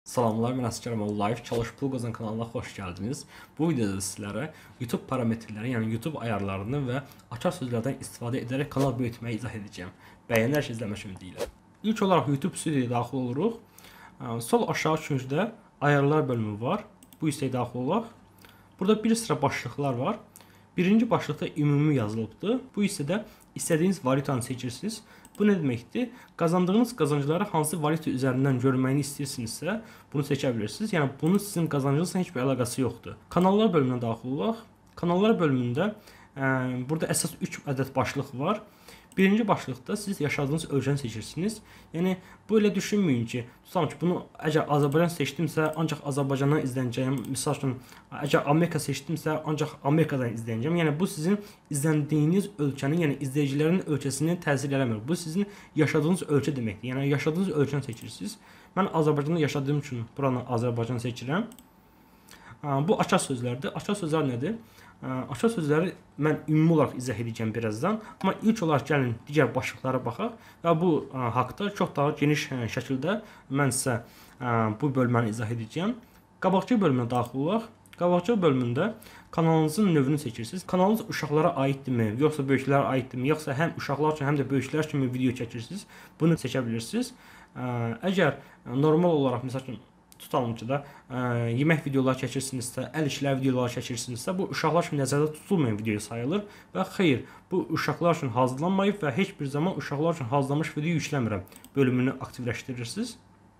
Salamlar, mən Əsgərəm Live Çalış Pul Qazan kanalına xoş gəldiniz. Bu videoda sizlərə YouTube parametrləri, yəni YouTube ayarlarını və açar sözlərdən istifadə edərək kanal böyütməyi izah edəcəm. Bəyənərək izləmək ümidi. İlk olaraq YouTube Studioya daxil oluruq. Sol aşağı küncdə ayarlar bölümü var. Bu hissəyə daxil olaq. Burada bir sıra başlıqlar var. Birinci başlıqda ümumi yazılıbdır. Bu hissədə istədiyiniz valyutanı seçirsiniz. Bu nə deməkdir? Qazandığınız qazancları hansı valyuta üzərindən görməyini istəyirsinizsə, bunu seçə bilirsiniz. Yəni bunun sizin qazancınızla heç bir əlaqəsi yoxdur. Kanallar bölümünə daxil olaq. Kanallar bölümündə burada əsas 3 ədəd başlıq var. Birinci başlıqda siz yaşadığınız ölkəni seçirsiniz. Yəni bu elə düşünməyin ki, tutalım ki, bunu əgər Azərbaycan seçdimsə, ancaq Azərbaycandan izlənəcəyəm. Məsəl üçün, əgər Amerika seçdimsə, ancaq Amerikadan izlənəcəm. Yəni bu sizin izləndiyiniz ölkənin, yəni izləyicilərin ölkəsini təsir eləmir. Bu sizin yaşadığınız ölkə deməkdir. Yəni yaşadığınız ölkəni seçirsiniz. Mən Azərbaycanda yaşadığım üçün buranı Azərbaycan seçirəm. Bu açar sözlərdir. Açar sözlər nədir? Açar sözləri mən ümumi olaraq izah edəcəm birazdan. Amma ilk olaraq gəlin digər başlıqlara baxaq və bu haqda çox daha geniş şəkildə mən sizə bu bölməni izah edəcəm. Qabaqcıl bölümünə daxil olaq. Qabaqcıl bölümündə kanalınızın növünü seçirsiniz. Kanalınız uşaqlara aiddirmi, yoxsa böyüklərə aiddirmi, yoxsa həm uşaqlar üçün, həm də böyüklər üçün video çəkirsiniz. Bunu seçə bilirsiniz. Əgər normal olaraq məsəl üçün tutalım ki da yemək videoları çəkirsinizsə, əl işləri videoları çəkirsinizsə, bu uşaqlar üçün nəzərdə tutulmayan video sayılır və xeyr, bu uşaqlar üçün hazırlanmayıb və heç bir zaman uşaqlar üçün hazırlanmış video yükləmirəm bölümünü aktivləşdirirsiniz.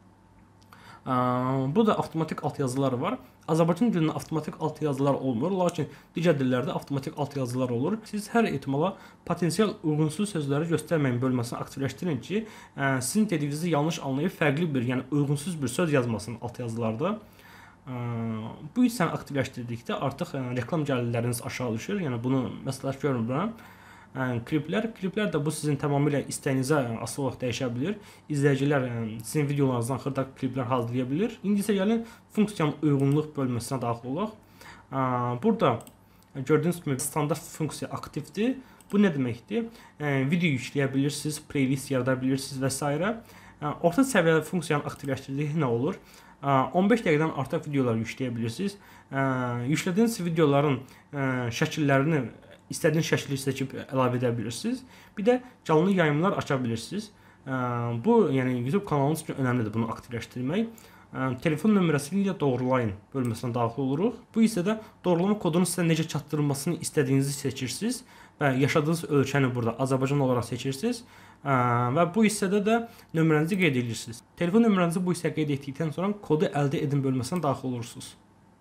Bu da avtomatik altyazılar var. Azərbaycan dilində avtomatik altyazılar olmur, lakin digər dillərdə avtomatik altyazılar olur. Siz hər ehtimala potensial uyğunsuz sözləri göstərməyin bölməsini aktivləşdirin ki, sizin dediyinizi yanlış anlayıb fərqli bir, yəni uyğunsuz bir söz yazmasın altyazılarda. Bu hissəni aktivləşdirdikdə artıq reklam gəlirləriniz aşağı düşür. Yəni bunu məsləhət görmürəm. Kliplər də bu sizin tamamilə istəyinizə asılı olaraq dəyişə bilir. İzləyicilər sizin videolarınızdan xırda kliplər hazırlaya bilir. İndi isə gəlin funksiyanın uyğunluq bölməsinə daxil olaq. Burada gördüyünüz kimi standart funksiya aktivdir. Bu nə deməkdir? Video yükləyə bilirsiniz, playlist yarada bilirsiniz və s. Orta səviyyəli funksiyanı aktivləşdirdiyi nə olur? 15 dəqiqədən artıq videolar yükləyə bilirsiniz. Yüklədiyiniz videoların şəkillərini İstədiyiniz şəkli seçib əlavə edə bilirsiniz. Bir də canlı yayımlar aça bilirsiniz. Bu, yəni YouTube kanalınız üçün önəmlidir bunu aktivləşdirmək. Telefon nömrəsini ilə doğrulayın bölməsinə daxil oluruq. Bu hissədə doğrulama kodunu sizə necə çatdırılmasını istədiyinizi seçirsiniz və yaşadığınız ölkəni burada Azərbaycan olaraq seçirsiniz. Və bu hissədə də nömrənizi qeyd edirsiniz. Telefon nömrənizi bu hissəyə qeyd etdikdən sonra kodu əldə edin bölməsinə daxil olursunuz.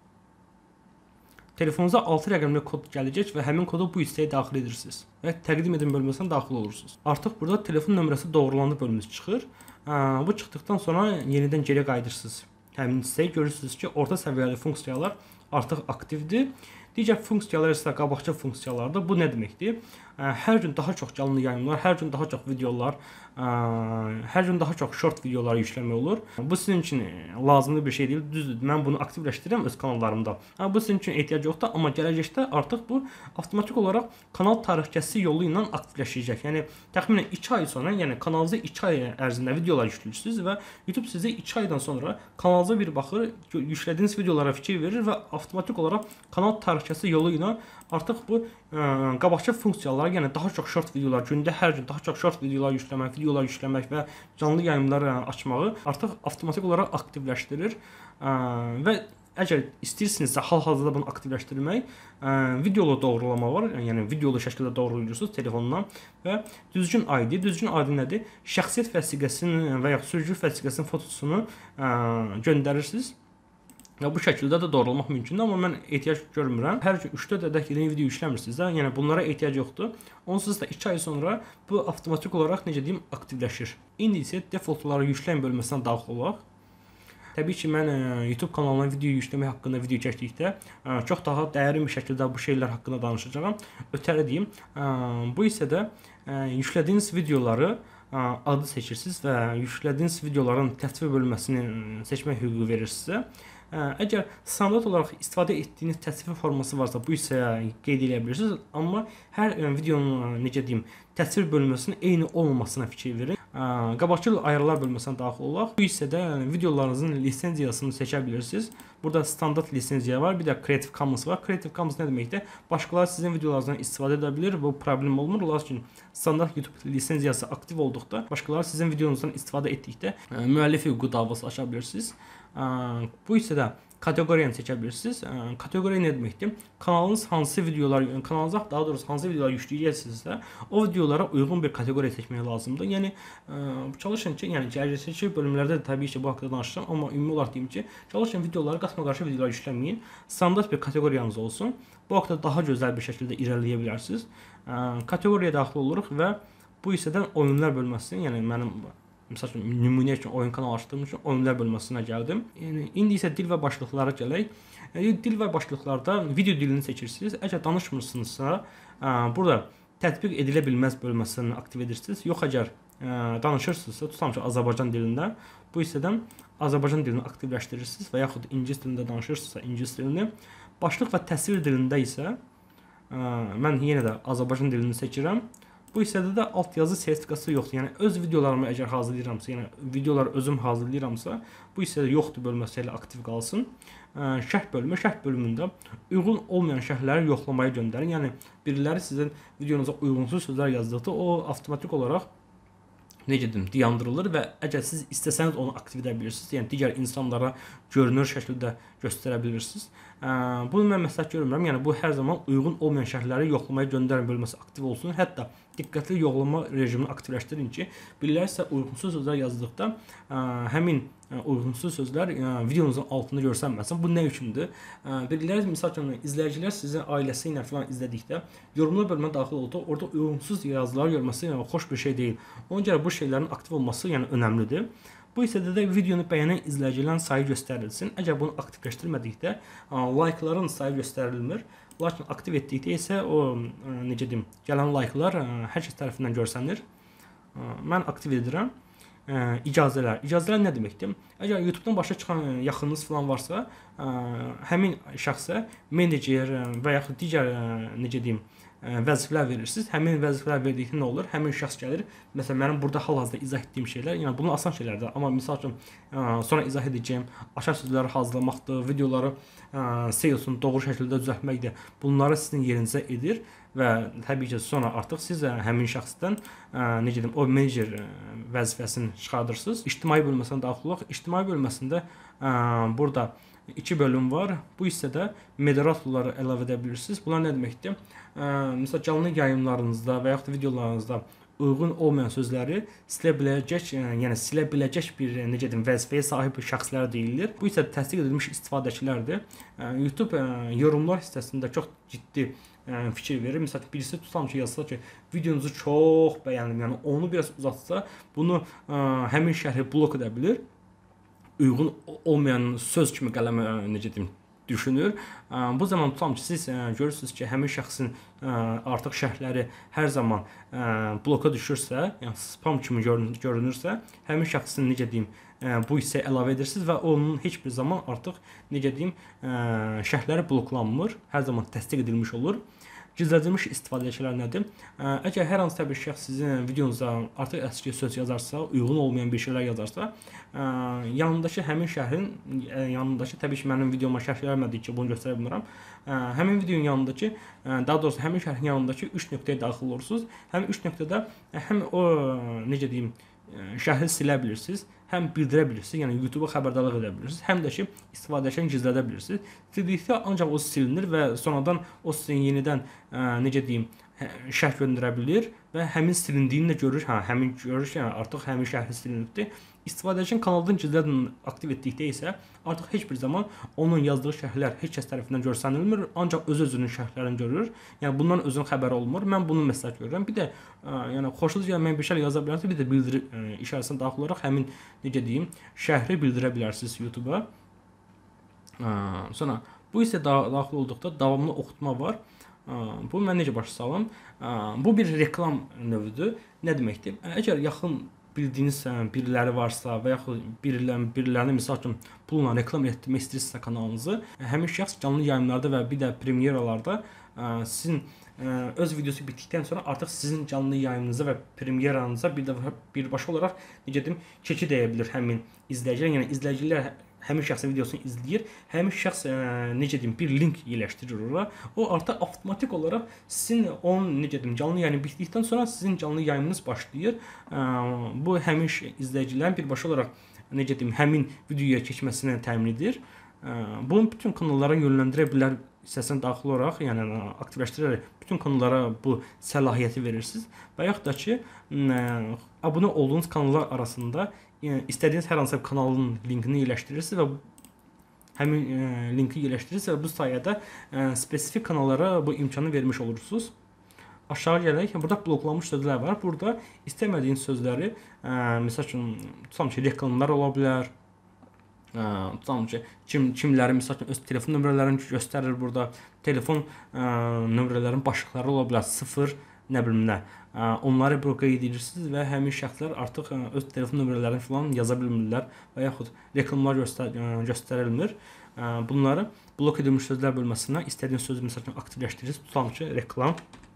Telefonunuza 6 rəqəmli kod gələcək və həmin kodu bu hissəyə daxil edirsiniz və təqdim edin bölməsinə daxil olursunuz. Artıq burada telefon nömrəsi doğrulandı bölməsi çıxır. Bu çıxdıqdan sonra yenidən geri qayıdırsınız. Həmin hissəyə görürsünüz ki, orta səviyyəli funksiyalar artıq aktivdir. Digər funksiyalar isə qabaqcıl funksiyalardır. Bu nə deməkdir? Hər gün daha çox canlı yayımlar, hər gün daha çox videolar, hər gün daha çox short videolar yükləmək olur. Bu sizin üçün lazımlı bir şey deyil. Düzdür, mən bunu aktivləşdirirəm öz kanallarımda. Bu sizin üçün ehtiyac yoxdur, amma gələcəkdə artıq bu avtomatik olaraq kanal tarixçəsi yolu ilə aktivləşəcək. Yəni təxminən 2 ay sonra, yəni kanalınıza 2 ay ərzində videolar yükləyirsiniz və YouTube sizə 2 aydan sonra kanalınıza bir baxır, yüklədiyiniz videolara fikir verir və avtomatik olaraq kanal tarixçəsi yolu ilə artıq bu qabaqcıl funksiyalar, yəni daha çox short videolar, gündə hər gün daha çox short videolar yükləmək və canlı yayımlar açmağı artıq avtomatik olaraq aktivləşdirir. Və əgər istəyirsinizsə hal-hazırda bunu aktivləşdirmək, videolu doğrulama var. Yəni videolu şəkildə doğrulayırsınız telefondan və düzgün ID nədir? Şəxsiyyət vəsiqəsinin və ya sürücü vəsiqəsinin fotosunu göndərirsiniz. Və bu şəkildə də doğrulamaq mümkündür, amma mən ehtiyac görmürəm. Hər gün 3-4 ədəd yeni video yükləmirsiniz də, yəni bunlara ehtiyac yoxdur. Onsuz da 2 ay sonra bu avtomatik olaraq necə deyim aktivləşir. İndi isə defaultları yükləyin bölməsinə daxil olaq. Təbii ki, mən YouTube kanalına video yükləmək haqqında video çəkdikdə çox daha dərin bir şəkildə bu şeylər haqqında danışacağam. Ötəri deyim, bu hissədə yüklədiyiniz videoları adı seçirsiniz və yüklədiyiniz videoların təsvir bölməsini seçmək hüququ verir sizə. Əgər standart olaraq istifadə etdiyiniz təsvir forması varsa, bu hissəyə qeyd edə bilirsiniz. Amma hər videonun necə deyim, təsvir bölməsinin eyni olmamasına fikir verin. Qabaqcıl ayarlar bölməsinə daxil olaq. Bu hissədə videolarınızın lisenziyasını seçə bilirsiniz. Burada standart lisenziya var, bir də Creative Commons var. Creative Commons nə deməkdir? Başqaları sizin videolarınızdan istifadə edə bilir, bu problem olmur. Lakin standart YouTube lisenziyası aktiv olduqda, başqaları sizin videonuzdan istifadə etdikdə müəllif hüququ davası aça bilirsiniz. Bu hissədə kateqoriyanı seçə bilirsiniz. Kateqoriya nə deməkdir? Kanalınız hansı videolar, kanalınıza daha doğrusu hansı videolar yükləyəcəksinizsə, o videolara uyğun bir kateqoriya seçmək lazımdır. Yəni çalışın ki, yəni gələcəkdəki bölümlərdə də təbii ki bu haqqda danışacağam, amma ümumi olaraq deyim ki, çalışın videoları qarşı videolar yükləməyin. Standart bir kateqoriyanız olsun. Bu haqqda daha gözəl bir şəkildə irəliləyə bilərsiniz. Kateqoriyaya daxil oluruq və bu hissədən oyunlar bölməsini, yəni mənim məsəl üçün nümunə üçün oyun kanalı açdığım üçün oyunlar bölməsinə gəldim. Yəni indi isə dil və başlıqlara gələk. Dil və başlıqlarda video dilini seçirsiniz. Əgər danışmırsınızsa, burada tətbiq edilə bilməz bölməsini aktiv edirsiniz. Yox, əgər danışırsınızsa, tutam ki Azərbaycan dilində, bu hissədən Azərbaycan dilini aktivləşdirirsiniz və yaxud ingilis dilində danışırsınızsa ingilis dilini. Başlıq və təsvir dilində isə mən yenə də Azərbaycan dilini seçirəm. Bu hissədə də altyazı sertifikası yoxdur. Yəni öz videolarımı əgər hazırlayıramsa, yəni videoları özüm hazırlayıramsa, bu hissədə yoxdur bölməsi ilə aktiv qalsın. Şərh bölümü, şərh bölümündə uyğun olmayan şərhləri yoxlamaya göndərin. Yəni biriləri sizin videonuza uyğunsuz sözlər yazdıqda o avtomatik olaraq necə deyim, dayandırılır və əgər siz istəsəniz onu aktiv edə bilirsiniz. Yəni digər insanlara görünür şəkildə göstərə bilirsiniz. Bunu mən məsləhət görmürəm. Yəni bu hər zaman uyğun olmayan şərhləri yoxlamaya göndərin bölməsi aktiv olsun. Hətta diqqətli yoxlama rejimini aktivləşdirin ki, biriləri sizə uyğunsuz sözlər yazdıqda həmin uyğunsuz sözlər videonuzun altında görsənməsin. Bu nə üçündür? Biriləri, misal üçün, izləyicilər sizin ailəsi ilə falan izlədikdə yorumlar bölümünə daxil olduqda orada uyğunsuz yazılar görməsi yəni xoş bir şey deyil. Ona görə bu şeylərin aktiv olması yəni önəmlidir. Bu hissədə də videonu bəyənən izləyicilərin sayı göstərilsin. Əgər bunu aktivləşdirmədikdə like'ların sayı göstərilmir. Lakin aktiv etdikdə isə o necə deyim, gələn like'lar hər kəs tərəfindən görsənir. Mən aktiv edirəm. İcazələr. İcazələr nə deməkdir? Əgər YouTube-dan başa çıxan yaxınınız falan varsa, həmin şəxsə menecer və yaxud digər necə deyim, vəzifələr verirsiniz. Həmin vəzifələr verdikdə nə olur? Həmin şəxs gəlir. Məsələn, mənim burada hal-hazırda izah etdiyim şeylər, yəni bunlar asan şeylərdir. Amma misal üçün sonra izah edəcəyim açar sözləri hazırlamaqdır, videoları SEO-sunu doğru şəkildə düzəltməkdir. Bunları sizin yerinizə edir və təbii ki, sonra artıq siz həmin şəxsdən necə deyim, o menecer vəzifəsini çıxardırsınız. İctimai bölməsinə daxil olaq. İctimai bölməsində burada 2 bölüm var. Bu hissədə moderatorları əlavə edə bilirsiniz. Bunlar nə deməkdir? Məsələn, canlı yayımlarınızda və yaxud da videolarınızda uyğun olmayan sözləri silə biləcək bir necə deyim, vəzifəyə sahib şəxslər deyilir. Bu isə təsdiq edilmiş istifadəçilərdir. YouTube yorumlar hissəsində çox ciddi fikir verir. Məsələn, birisi tutam ki, yazsa ki, videonuzu çox bəyəndim, yəni onu biraz uzatsa, bunu həmin şərhi blok edə bilir. Uyğun olmayan söz kimi qələmə necə deyim, düşünür. Bu zaman tutam ki, siz görürsünüz ki, həmin şəxsin artıq şərhləri hər zaman bloka düşürsə, yəni spam kimi görünürsə, həmin şəxsin necə deyim, bu hissəyə əlavə edirsiniz və onun heç bir zaman artıq necə deyim, şərhləri bloklanmır, hər zaman təsdiq edilmiş olur. Gizlədilmiş istifadəçilər nədir? Əgər hər hansısa bir şəxs sizin videonuza artıq əski söz yazarsa, uyğun olmayan bir şeylər yazarsa, yanındakı həmin şərhin yanındakı, təbii ki, mənim videoma şərh vermədiyi ki, bunu göstərə bilmirəm. Həmin videonun yanındakı, daha doğrusu həmin şərhin yanındakı 3 nöqtəyə daxil olursunuz. Həmin 3 nöqtədə həm o necə deyim, şərhi silə bilirsiniz, həm bildirə bilirsiniz, yəni YouTube-a xəbərdarlıq edə bilirsiniz, həm də ki, istifadəçini gizlədə bilirsiniz. Sildikdə ancaq o silinir və sonradan o sizin yenidən necə deyim, şərh göndərə bilir və həmin silindiyini də görür, həmin görür ki, yəni artıq həmin şərhi silinibdir. İstifadəçinin kanaldan gizlədin aktiv etdikdə isə artıq heç bir zaman onun yazdığı şərhlər heç kəs tərəfindən görsənilmir, ancaq öz-özünün şərhlərini görür. Yəni bundan özünün xəbəri olmur. Mən bunu məsləhət görürəm. Bir də yəni xoşunuza gəlməyən bir şey yaza bilərsiniz, bir də bildiri işarəsinə daxil olaraq həmin necə deyim, şərhi bildirə bilərsiniz YouTube-a. Sonra bu isə daxil olduqda davamlı oxutma var. Bu mən necə başa salım? Bu bir reklam növüdür. Nə deməkdir? Əgər yaxın bildiyiniz biriləri varsa və yaxud birilərini misal üçün pulla reklam etdirmək istəyirsinizsə kanalınızı, həmin şəxs canlı yayımlarda və bir də premyeralarda sizin öz videosu bitdikdən sonra artıq sizin canlı yayımınıza və premyeranıza birbaşa olaraq necə deyim, keçid edə bilir həmin izləyicilər. Yəni izləyicilər həmin şəxsin videosunu izləyir. Həmin şəxs necə deyim, bir link yerləşdirir ora. O artıq avtomatik olaraq sizin onun necə deyim, canlı yayını bitdikdən sonra sizin canlı yayımınız başlayır. Bu həmin izləyicilərin birbaşa olaraq necə deyim, həmin videoya keçməsinə təmin edir. Bunu bütün kanallara yönləndirə bilər. İstəsən daxil olaraq, yəni aktivləşdirərək bütün kanallara bu səlahiyyəti verirsiniz və yaxud da ki, abunə olduğunuz kanallar arasında istədiyiniz hər hansı bir kanalın linkini yerləşdirirsiniz və həmin linki yerləşdirirsiniz və bu sayədə spesifik kanallara bu imkanı vermiş olursunuz. Aşağı gələrək, burada bloklanmış sözlər var. Burada istəmədiyiniz sözləri, məsəl üçün, tutalım ki, reklamlar ola bilər. Tutalım ki, kimləri misal üçün öz telefon nömrələrini göstərir burada. Telefon nömrələrinin başlıqları ola bilər 0, nə bilim nə. Onları bloka edirsiniz və həmin şəxslər artıq öz telefon nömrələrini falan yaza bilmirlər və yaxud reklamlar göstərilmir. Bunları blok edilmiş sözlər bölməsinə istədiyiniz sözü misal üçün aktivləşdirirsiniz. Tutalım ki, reklam,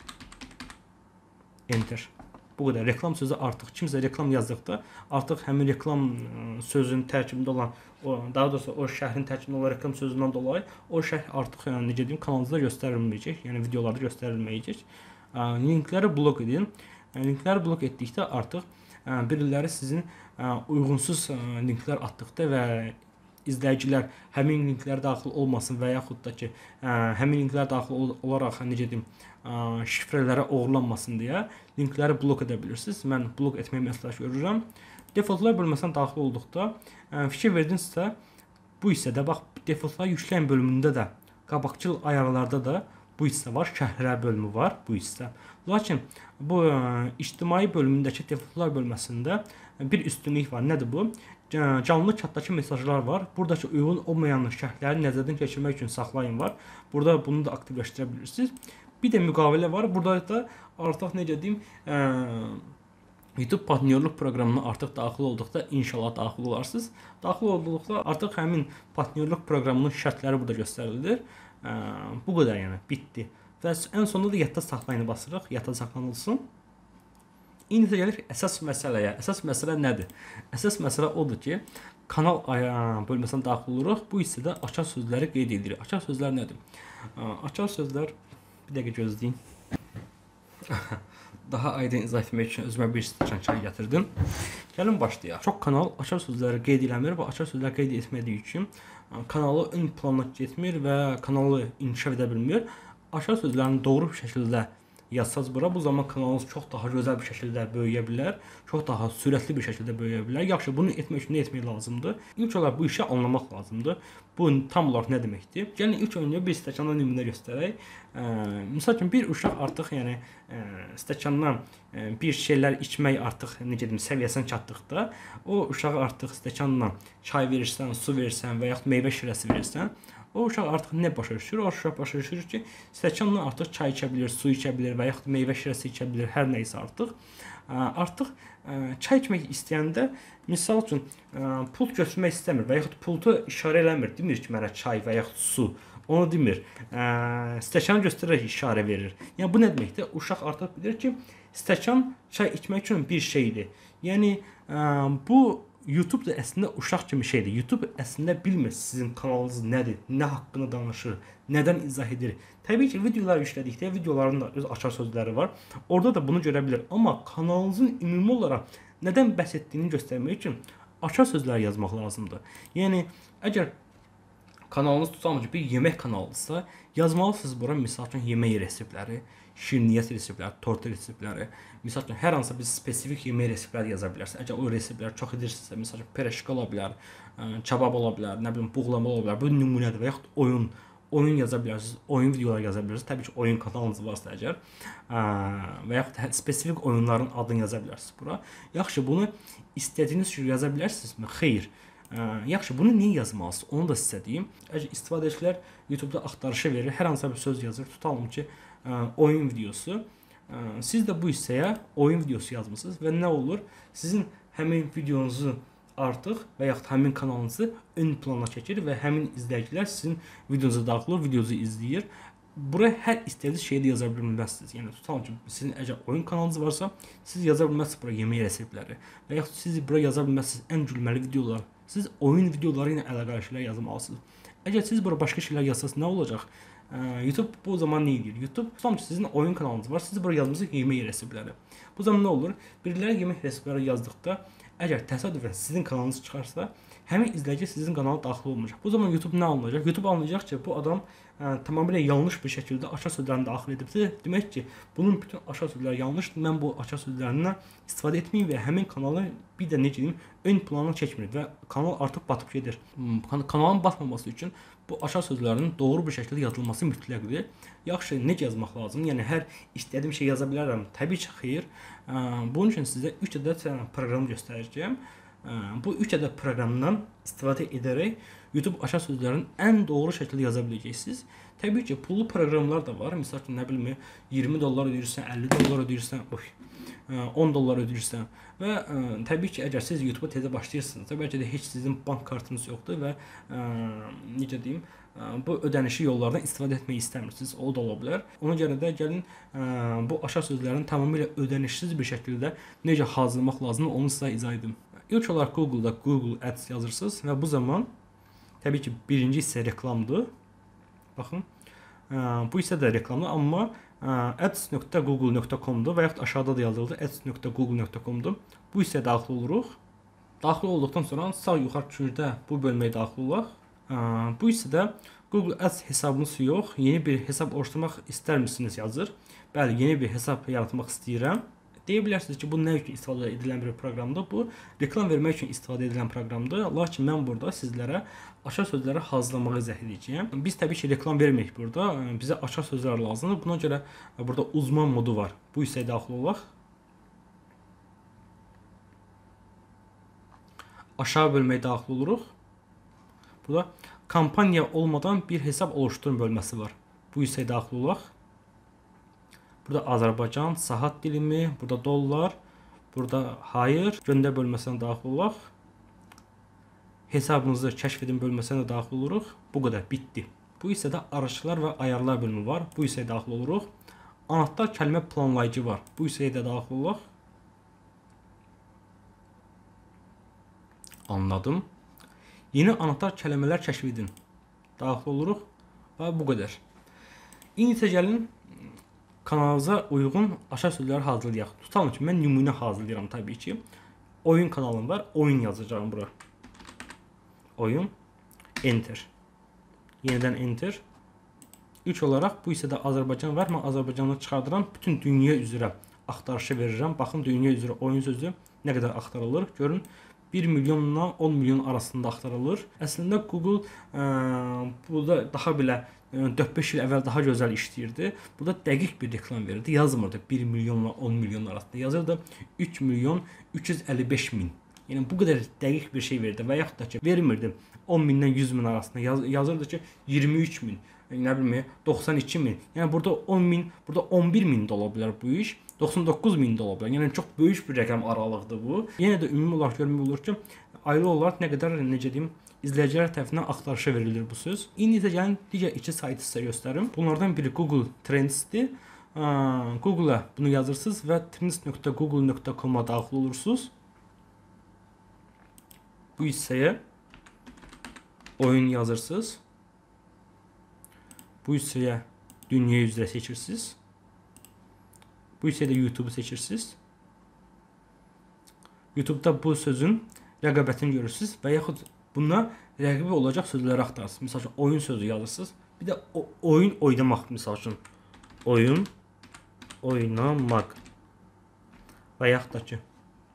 enter. Bu qədər. Reklam sözü artıq kimsə reklam yazdıqda artıq həmin reklam sözünün tərkibində olan, daha doğrusu o şəhrin tərkibində olan reklam sözündən dolayı o şərh artıq necə deyim, kanalınızda göstərilməyəcək, yəni videolarda göstərilməyəcək. Linkləri blok edin. Linkləri blok etdikdə artıq biriləri sizin uyğunsuz linklər atdıqda və izləyicilər həmin linklərə daxil olmasın və yaxud da ki, həmin linklər daxil olaraq necə deyim, şifrələrə oğurlanmasın deyə linkləri blok edə bilirsiniz. Mən blok etməyi məsləhət görürəm. Defaultlar bölməsinə daxil olduqda fikir verdinizsə, bu hissədə bax, defaultlar yükləyən bölümündə də, qabaqcıl ayarlarda da bu hissə var, şərhlər bölümü var bu hissə. Lakin bu ictimai bölümündəki defaultlar bölməsində bir üstünlük var. Nədir bu? Canlı chatdakı mesajlar var. Buradakı uyğun olmayan şərhləri nəzərdən keçirmək üçün saxlayın var. Burada bunu da aktivləşdirə bilirsiniz. Bir də müqavilə var. Burada da artıq necə deyim, YouTube partnyorluq proqramına artıq daxil olduqda inşallah daxil olarsınız. Daxil olduqda artıq həmin partnyorluq proqramının şərtləri burada göstərilir. Bu qədər, yəni bitdi. Və ən sonunda da yadda saxlayını basırıq. Yadda saxlanılsın. İndi də gəlir əsas məsələyə. Əsas məsələ nədir? Əsas məsələ odur ki, kanal bölməsinə daxil oluruq. Bu hissədə açar sözləri qeyd edirik. Açar sözlər nədir? Açar sözlər, bir dəqiqə gözləyin. Daha aydın izah etmək üçün özümə bir stəkan çay gətirdim. Gəlin başlayaq. Çox kanal açar sözləri qeyd eləmir və açar sözləri qeyd etmədiyi üçün kanalı ön plana getmir və kanalı inkişaf edə bilmir. Açar sözlərini doğru bir şəkildə yazsaz bura, bu zaman kanalınız çox daha gözəl bir şəkildə böyüyə bilər, çox daha sürətli bir şəkildə böyüyə bilər. Yaxşı, bunu etmək üçün nə etmək lazımdır? İlk olaraq bu işi anlamaq lazımdır. Bu tam olaraq nə deməkdir? Gəlin ilk öncə bir stəkandan nümunə göstərək. Məsəl üçün bir uşaq artıq, yəni stəkandan bir şeylər içmək artıq necə deyim, səviyyəsinə çatdıqda, o uşağa artıq stəkandan çay verirsən, su verirsən və yaxud meyvə şirəsi verirsən, o uşaq artıq nə başa düşür? O uşaq başa düşür ki, stəkanla artıq çay içə bilir, su içə bilir və yaxud meyvə şirəsi içə bilir, hər nə isə artıq. Artıq çay içmək istəyəndə, misal üçün, pult götürmək istəmir və yaxud pultu işarə eləmir, demir ki, mənə çay və yaxud su. Onu demir. Stəkanı göstərərək işarə verir. Yəni, bu nə deməkdir? Uşaq artıq bilir ki, stəkan çay içmək üçün bir şeydir. Yəni, bu YouTube da əslində uşaq kimi şeydir. YouTube əslində bilmir sizin kanalınız nədir, nə haqqında danışır, nədən izah edir. Təbii ki, videolar yüklədikdə videoların da öz açar sözləri var. Orada da bunu görə bilir. Amma kanalınızın ümumi olaraq nədən bəhs etdiyini göstərmək üçün açar sözlər yazmaq lazımdır. Yəni, əgər kanalınız tutalım ki, bir yemək kanalıdırsa, yazmalısınız bura misal üçün yemək reseptləri, şirniyyat reseptləri, tort reseptləri, misal üçün hər hansı bir spesifik yemək reseptləri yaza bilərsiniz. Əgər o reseptləri çox edirsinizsə, misal üçün pereşka ola bilər, kebab ola bilər, nə bilim buğlama ola bilər, bu nümunədir və yaxud oyun yaza bilərsiniz, oyun videoları yaza bilərsiniz. Təbii ki, oyun kanalınız varsa əgər və yaxud spesifik oyunların adını yaza bilərsiniz bura. Yaxşı, bunu istədiyiniz kimi yaza bilərsinizmi? Xeyr. Yaxşı, bunu niyə yazmalısınız? Onu da sizə deyim. Əgər istifadəçilər YouTube-da axtarışa verir, hər hansı bir söz yazır, tutalım ki, oyun videosu. Siz də bu hissəyə oyun videosu yazmısınız və nə olur? Sizin həmin videonuzu artıq və yaxud həmin kanalınızı ön plana çəkir və həmin izləyicilər sizin videonuza daxil olur, videonuzu izləyir. Buraya hər istədiyiniz şeyi də yaza bilməzsiniz. Yəni tutalım ki, sizin əgər oyun kanalınız varsa, siz yaza bilməzsiniz bura yemək reseptləri və yaxud siz bura yaza bilməzsiniz ən gülməli videolar. Siz oyun videoları ilə əlaqəli şeylər yazmalısınız. Əgər siz bura başqa şeylər yazsanız nə olacaq? YouTube bu zaman nə edir? YouTube tutalım ki, sizin oyun kanalınız var, siz bura yazmısınız yemək reseptləri. Bu zaman nə olur? Biriləri yemək reseptləri yazdıqda əgər təsadüfən sizin kanalınız çıxarsa, həmin izləyici sizin kanala daxil olmayacaq. Bu zaman YouTube nə anlayacaq? YouTube anlayacaq ki, bu adam tamamilə yanlış bir şəkildə aşağı sözlərini daxil edibdir. Demək ki, bunun bütün aşağı sözləri yanlışdır. Mən bu aşağı sözlərindən istifadə etməyim və həmin kanalı bir də necə deyim, ön plana çəkmir və kanal artıq batıb gedir. Kanalın batmaması üçün bu aşağı sözlərinin doğru bir şəkildə yazılması mütləqdir. Yaxşı, necə yazmaq lazım? Yəni hər istədiyim şey yaza bilərəm? Təbii ki, xeyr. Bunun üçün sizə 3 ədəd proqram göstərəcəyəm. Bu 3 ədəd proqramdan istifadə edərək YouTube aşağı sözlərini ən doğru şəkildə yaza biləcəksiniz. Təbii ki, pullu proqramlar da var. Məsəl üçün, nə bilim, $20 ödəyirsən, $50 ödəyirsən, $10 ödəyirsən və təbii ki, əgər siz YouTube-a təzə başlayırsınızsa, bəlkə də heç sizin bank kartınız yoxdur və necə deyim, bu ödənişli yollardan istifadə etməyi istəmirsiniz. O da ola bilər. Ona görə də gəlin bu aşağı sözlərini tamamilə ödənişsiz bir şəkildə necə hazırlamaq lazımdır, onu sizə izah edim. İlk olaraq Google-da Google Ads yazırsınız və bu zaman təbii ki, birinci hissə reklamdır. Baxın, bu hissə də reklamdır, amma ads.google.com-dur və yaxud aşağıda da yazıldı ads.google.com-dur. Bu hissəyə daxil oluruq. Daxil olduqdan sonra sağ yuxarı küncdə bu bölməyə daxil olaq. Bu hissədə Google Ads hesabınız yox, yeni bir hesab oluşturmaq istər misiniz yazır. Bəli, yeni bir hesab yaratmaq istəyirəm. Deyə bilərsiniz ki, bu nə üçün istifadə edilən bir proqramdır? Bu, reklam vermək üçün istifadə edilən proqramdır. Lakin mən burada sizlərə aşağı sözləri hazırlamağı izah edəcəyəm. Biz təbii ki, reklam verməyik burada. Bizə aşağı sözlər lazımdır. Buna görə burada uzman modu var. Bu hissəyə daxil olaq. Aşağı bölməyə daxil oluruq. Burada kampaniya olmadan bir hesab oluşturun bölməsi var. Bu hissəyə daxil olaq. Burada Azərbaycan, saat dilimi, burada dollar, burada hayır, göndər bölməsinə daxil olaq. Hesabınızı kəşf edin bölməsinə daxil oluruq. Bu qədər, bitdi. Bu hissədə araçlar və ayarlar bölümü var. Bu hissəyə daxil oluruq. Anahtar kəlmə planlayıcı var. Bu hissəyə də daxil olaq. Anladım. Yeni anahtar kəlmələr kəşf edin. Daxil oluruq və bu qədər. İndi isə gəlin kanalınıza uyğun aşağı sözləri hazırlayaq. Tutalım ki, mən nümunə hazırlayıram təbii ki. Oyun kanalım var, oyun yazacağım bura. Oyun, enter. Yenidən enter. İlk olaraq bu hissədə Azərbaycan var. Mən Azərbaycanı çıxardıram, bütün dünya üzrə axtarışı verirəm. Baxın, dünya üzrə oyun sözü nə qədər axtarılır. Görün, 1 milyonla 10 milyon arasında axtarılır. Əslində Google burada daha belə 4-5 il əvvəl daha gözəl işləyirdi. Burada dəqiq bir reklam verirdi. Yazmırdı 1 milyonla 10 milyon arasında. Yazırdı 3 milyon 355 min. Yəni bu qədər dəqiq bir şey verdi və yaxud da ki, vermirdi 10 mindən 100 min arasında. Yazırdı ki 23 min, nə bilmə 92 min. Yəni burada 10 min, burada 11 min də ola bilər bu iş. 99 min də ola bilər. Yəni çox böyük bir rəqəm aralıqdır bu. Yenə də ümumi olaraq görmək olur ki, aylı olaraq nə qədər necə deyim, izləyicilər tərəfindən axtarışa verilir bu söz. İndi isə gəlin digər iki saytı sizə göstərim. Bunlardan biri Google Trends'dir. Google-a bunu yazırsınız və trends.google.com-a daxil olursunuz. Bu hissəyə oyun yazırsınız. Bu hissəyə dünya üzrə seçirsiniz. Bu hissədə YouTube seçirsiniz. YouTube-da bu sözün rəqabətini görürsünüz və yaxud buna rəqibi olacaq sözləri axtarırsınız. Məsəl üçün oyun sözü yazırsınız. Bir də oyun oynamaq, məsəl üçün oyun oynamaq və yaxud da ki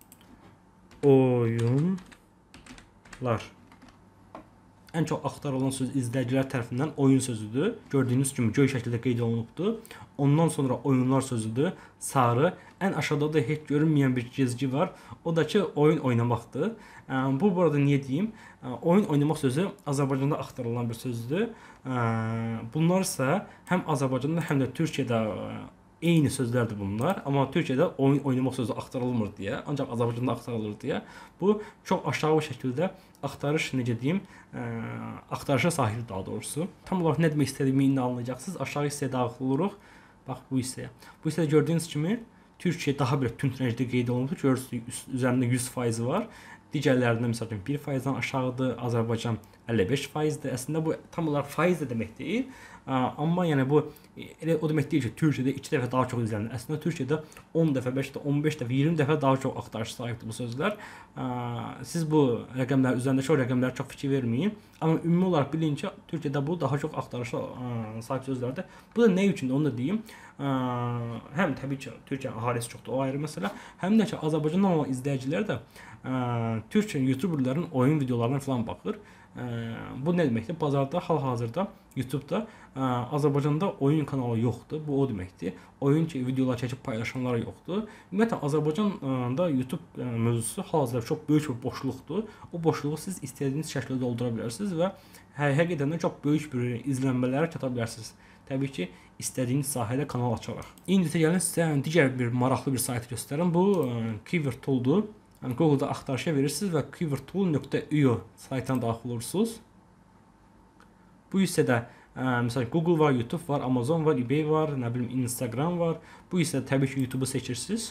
oyunlar. Ən çox axtarılan söz izləyicilər tərəfindən oyun sözüdür. Gördüyünüz kimi göy şəkildə qeyd olunubdur. Ondan sonra oyunlar sözüdür. Sarı. Ən aşağıda da heç görünməyən bir cizgi var. O da ki oyun oynamaqdır. Bu burada niyə deyim? Oyun oynamaq sözü Azərbaycanda axtarılan bir sözdür. Bunlar isə həm Azərbaycanda, həm də Türkiyədə eyni sözlərdir bunlar, amma Türkiyədə oyun oynamaq sözü axtarılmır deyə, ancaq Azərbaycanda axtarılır deyə. Bu çox aşağı bir şəkildə axtarış, necə deyim, axtarışa sahib daha doğrusu. Tam olaraq nə demək istədiyimi indi anlayacaqsınız. Aşağı hissəyə daxil oluruq. Bax bu hissəyə. Bu hissədə gördüyünüz kimi Türkiyə daha bir tünd rəngdə qeyd olunub. Görürsünüz üzərində 100% var. Digərlərində məsələn 1%-dən aşağıdır, Azərbaycan 55%-dir. Əslində bu tam olaraq faiz də demək deyil. Amma yəni bu elə o demək deyil ki, Türkiyədə 2 dəfə daha çox izlənir. Əslində Türkiyədə 10 dəfə, 5 dəfə, 15 dəfə, 20 dəfə daha çox axtarış sahibdir bu sözlər. Siz bu rəqəmlər üzərindəki o rəqəmlərə çox fikir verməyin. Amma ümumi olaraq bilin ki, Türkiyədə bu daha çox axtarışa sahib sözlərdir. Bu da nə üçündür onu da deyim. Həm təbii ki, Türkiyənin əhalisi çoxdur, o ayrı məsələ. Həm də ki, Azərbaycandan olan izləyicilər də Türkiyə YouTuberlərin oyun videolarına falan baxır. Bu nə deməkdir? Bazarda hal-hazırda YouTube-da Azərbaycanda oyun kanalı yoxdur. Bu o deməkdir. Oyun videolar çəkib paylaşanlar yoxdur. Ümumiyyətlə Azərbaycanda YouTube mövzusu hal-hazırda çox böyük bir boşluqdur. O boşluğu siz istədiyiniz şəkildə doldura bilərsiniz və həqiqətən də çox böyük bir izlənmələrə çata bilərsiniz. Təbii ki, istədiyiniz sahədə kanal açaraq. İndi isə gəlin sizə digər bir maraqlı bir saytı göstərim. Bu Keyword Tool-dur. Yəni Google-da axtarışa verirsiniz və keywordtool.io saytına daxil olursunuz. Bu hissədə məsələn Google var, YouTube var, Amazon var, eBay var, nə bilim Instagram var. Bu hissədə təbii ki YouTube-u seçirsiniz.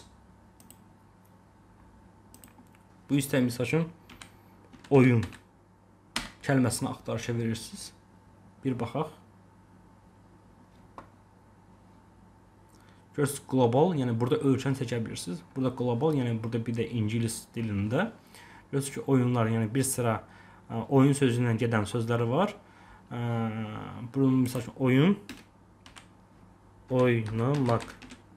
Bu hissədə məsəl üçün oyun kəlməsini axtarışa verirsiniz. Bir baxaq. Görürsünüz global, yəni burada ölkəni seçə bilirsiniz. Burada global, yəni burada bir də ingilis dilində. Görürsünüz ki, oyunlar, yəni bir sıra oyun sözü ilə gedən sözləri var. Bunun misal üçün oyun, oynamaq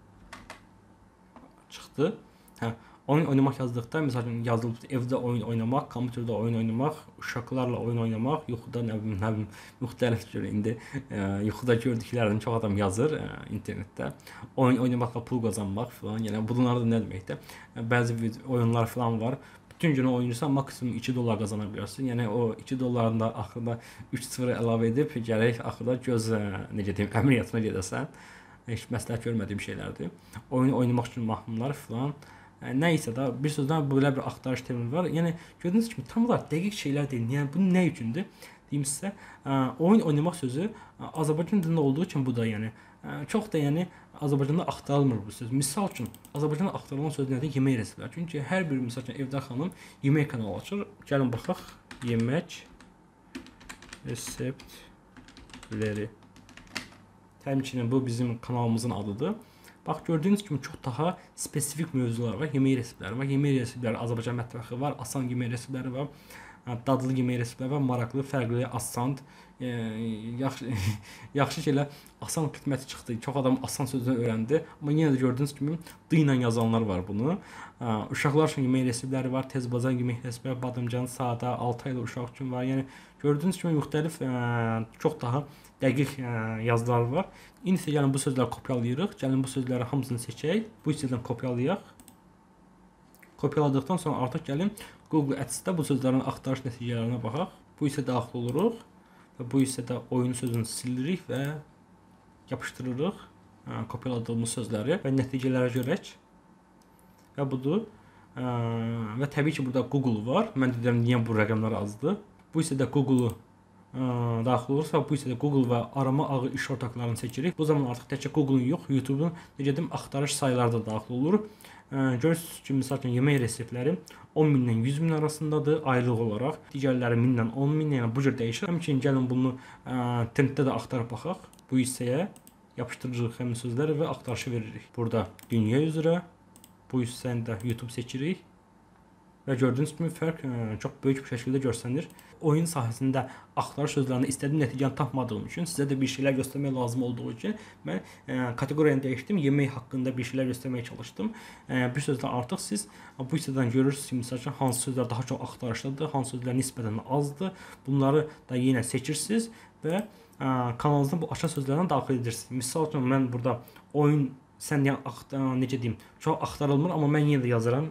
çıxdı. Oyun oynamaq yazdıqda, məsələn, yazılıb evdə oyun oynamaq, kompüterdə oyun oynamaq, uşaqlarla oyun oynamaq, yuxuda nə bilim müxtəlif cür indi yuxuda gördüklərini çox adam yazır internetdə. Oyun oynamaqla pul qazanmaq falan. Yəni bunlar da nə deməkdir? Bəzi oyunlar falan var. Bütün gün oynayırsan maksimum $2 qazana bilərsən. Yəni o $2 da axırda 3 sıfır əlavə edib gərək axırda göz necə deyim, əməliyyatına gedəsən. Heç məsləhət görmədiyim şeylərdir. Oyun oynamaq üçün mahnılar falan. Nə isə də bir sözdən belə bir axtarış termini var. Yəni gördüyünüz kimi tam olaraq dəqiq şeylər deyil. Yəni bu nə üçündür? Deyim sizə, oyun oynamaq sözü Azərbaycan dilində olduğu üçün bu da yəni çox da yəni Azərbaycanda axtarılmır bu söz. Misal üçün Azərbaycanda axtarılan söz nədir? Yemək reseptləri. Çünki hər bir misal üçün evdə xanım yemək kanalı açır. Gəlin baxaq. Yemək reseptləri. Təbii bu bizim kanalımızın adıdır. Bax gördüyünüz kimi çox daha spesifik mövzular var. Yemək reseptləri var. Yemək reseptləri Azərbaycan mətbəxi var. Asan yemək reseptləri var. Dadlı yemək reseptləri var. Maraqlı, fərqli, asan, yaxşı şeylər, asan xidməti çıxdı. Çox adam asan sözünü öyrəndi. Amma yenə də gördüyünüz kimi d ilə yazanlar var bunu. Uşaqlar üçün yemək reseptləri var. Tezbazar yemək reseptləri, badımcan, sadə, 6 aylı uşaq üçün var. Yəni gördüyünüz kimi müxtəlif çox daha dəqiq yazılar var. İndi isə gəlin bu sözləri kopyalayırıq. Gəlin bu sözləri hamısını seçək. Bu hissədən kopyalayaq. Kopyaladıqdan sonra artıq gəlin Google Ads-də bu sözlərin axtarış nəticələrinə baxaq. Bu hissə daxil oluruq və bu hissədə oyun sözünü silirik və yapışdırırıq kopyaladığımız sözləri və nəticələrə görək. Və budur. Və təbii ki burada Google var. Mən deyirəm niyə bu rəqəmlər azdır. Bu hissədə Google-u daxil olursa, bu hissədə Google və arama ağı iş ortaqlarını seçirik. Bu zaman artıq təkcə Google-un yox, YouTube-un necə deyim, axtarış sayıları da daxil olur. Görürsünüz ki, məsəl üçün yemək reseptləri 10.000-dən 100.000 arasındadır aylıq olaraq. Digərləri 1000-dən 10.000, yəni bu cür dəyişir. Həmçinin gəlin bunu trenddə də axtarıb baxaq. Bu hissəyə yapışdırırıq həmin sözləri və axtarışı veririk. Burada dünya üzrə bu hissəni də YouTube seçirik. Və gördüyünüz kimi fərq çox böyük bir şəkildə görsənir. Oyun sahəsində axtarış sözlərini istədiyim nəticəni tapmadığım üçün, sizə də bir şeylər göstərmək lazım olduğu üçün mən kateqoriyanı dəyişdim. Yemək haqqında bir şeylər göstərməyə çalışdım. Bir sözlə artıq siz bu hissədən görürsünüz ki, məsəl üçün hansı sözlər daha çox axtarışdadır, hansı sözlər nisbətən azdır. Bunları da yenə seçirsiniz və kanalınızda bu aşağı sözlərdən daxil edirsiniz. Misal üçün mən burada oyun sən necə deyim, çox axtarılmır, amma mən yenə də yazıram.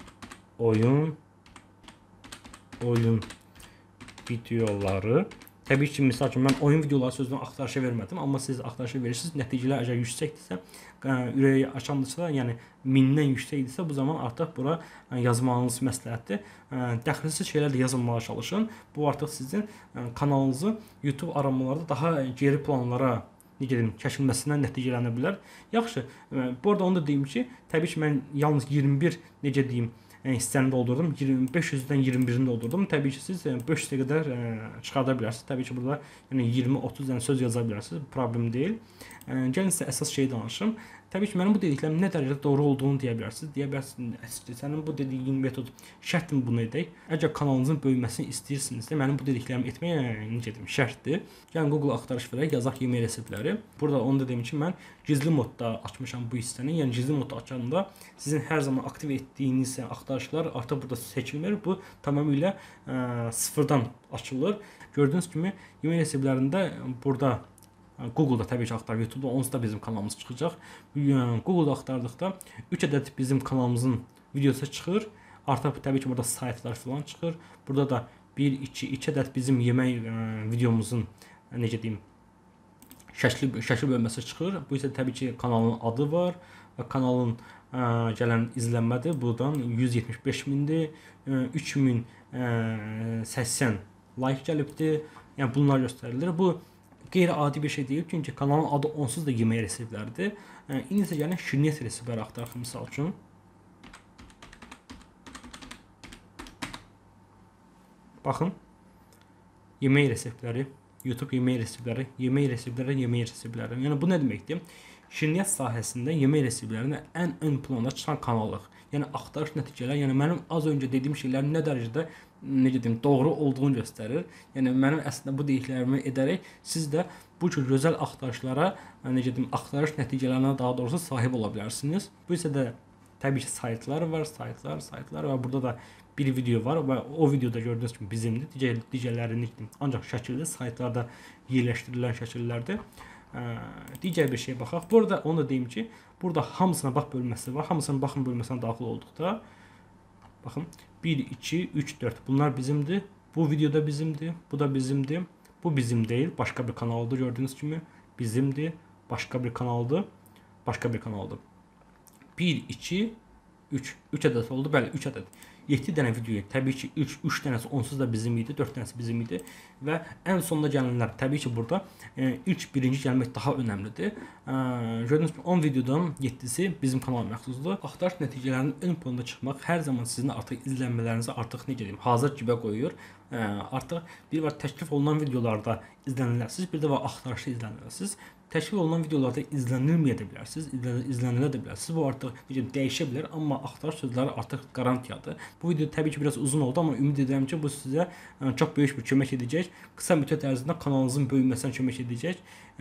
Oyun videoları. Təbii ki, misal üçün mən oyun videoları sözünü axtarışa vermədim, amma siz axtarışa verirsiniz. Nəticələr əgər yüksəkdirsə, ürəyi açandısa, yəni 1000-dən yüksəkdirsə, bu zaman artıq bura yazmanız məsləhətdir. Dəxilsiz şeylər də yazılmağa çalışın. Bu artıq sizin kanalınızı YouTube aramalarda daha geri planlara kəşfilməsindən nəticələnə bilər. Yaxşı, bu arada onu da deyim ki, təbii ki, mən yalnız 21 hissəni doldurdum. 500-dən 21-ini doldurdum. Təbii ki, siz 500-ə qədər çıxarda bilərsiniz. Təbii ki, burada 20-30 dənə söz yaza bilərsiniz. Problem deyil. Gəlin sizə əsas şeyi danışım. Təbii ki, mənim bu dediklərim nə dərəcədə doğru olduğunu deyə bilərsiniz. Deyə bilərsiniz ki, sənin bu dediyin metod şərtdir bunu edək. Əgər kanalınızın böyüməsini istəyirsinizsə, mənim bu dediklərimi etmək şərtdir. Gəlin Google axtarış verək, yazaq yemək reseptləri. Burada onu da deyim ki, mən gizli modda açmışam bu hissəni. Yəni gizli modda açanda sizin hər zaman aktiv etdiyiniz axtarışlar artıq burada seçilmir. Bu tamamilə sıfırdan açılır. Gördüyünüz kimi yemək reseptlərində burada Google'da təbii ki axtar, YouTube'da onsuz da bizim kanalımız çıxacaq. Google'da axtardıqda 3 ədəd bizim kanalımızın videosu çıxır. Artıq təbii ki burada saytlar falan çıxır. Burada da 1, 2 ədəd bizim yemək videomuzun şəkil bölməsi çıxır. Bu isə təbii ki kanalın adı var və kanalın gələn izlənmədir. Buradan 175 mindir, 3080 like gəlibdir. Yəni bunlar göstərilir. Bu qeyri-adi bir şey deyil, çünki kanalın adı onsuz da yemək reseptləridir. İndi isə gəlin şirniyyat reseptləri axtaraq misal üçün. Baxın, yemək reseptləri, YouTube yemək reseptləri, yemək reseptləri, yemək reseptləri. Yəni bu nə deməkdir? Şirniyyat sahəsində yemək reseptlərində ən ön planda çıxan kanallıq. Yəni axtarış nəticələri, yəni mənim az öncə dediyim şeylər nə dərəcədə doğru olduğunu göstərir. Yəni mənim əslində bu dediklərimi edərək siz də bu cür gözəl axtarışlara, axtarış nəticələrinə daha doğrusu sahib ola bilərsiniz. Bu isə də təbii ki saytlar var, saytlar və burada da bir video var və o videoda gördüyünüz kimi bizimdir. Digərlərini ancaq şəkilli saytlarda yerləşdirilən şəkillərdir. Digər bir şey baxaq. Burada onu da deyim ki, burada hamısına bax bölməsi var. Hamısına baxın bölməsinə daxil olduqda baxın 1, 2, 3, 4 bunlar bizimdir. Bu videoda bizimdir. Bu da bizimdir. Bu bizim deyil. Başqa bir kanaldır gördüyünüz kimi. Bizimdir. Başqa bir kanaldır. Başqa bir kanaldır. 1, 2, 3. 3 ədəd oldu. Bəli, 3 ədəd. 7 dənə videoya təbii ki 3 dənəsi onsuz da bizim idi, 4 dənəsi bizim idi və ən sonda gələnlər təbii ki burada birinci gəlmək daha önəmlidir. Gördüyünüz kimi 10 videodan 7-si bizim kanala məxsusdur. Axtarış nəticələrinin ön planda çıxmaq hər zaman sizin artıq izlənmələrinizi hazır cibə qoyur. Artıq bir var təklif olunan videolarda izlənilərsiniz, bir də var axtarışda izlənilərsiniz. Təşkil olunan videolarda izlənilməyə də bilərsiniz, izlənilə də bilərsiniz. Bu artıq dəyişə bilər, amma axtarış sözləri artıq qarantiyadır. Bu video təbii ki biraz uzun oldu, amma ümid edirəm ki bu sizə çox böyük bir kömək edəcək. Qısa müddət ərzində kanalınızın böyüməsinə kömək edəcək.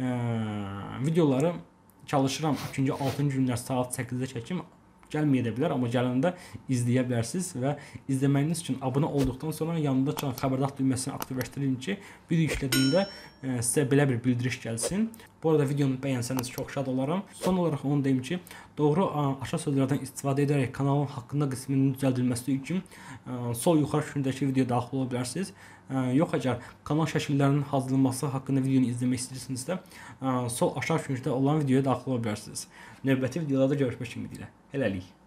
Videoları çalışıram 2-ci, 6-cı günlər saat 8-də çəkim. Gəlməyə də bilər, amma gələndə izləyə bilərsiniz və izləməyiniz üçün abunə olduqdan sonra yanında çıxan xəbərdar düyməsini aktivləşdirin ki, video yüklədiyində sizə belə bir bildiriş gəlsin. Bu arada videonu bəyənsəniz çox şad olaram. Son olaraq onu deyim ki, doğru aşağı sözlərdən istifadə edərək kanalın haqqında qisminin düzəldilməsi üçün sol yuxarı kündəki videoya daxil ola bilərsiniz. Yox, əgər kanal şəkillərinin hazırlanması haqqında videonu izləmək istəyirsinizsə, sol aşağı küncdə olan videoya daxil ola bilərsiniz. Növbəti videolarda görüşmək ümidilə. Hələlik.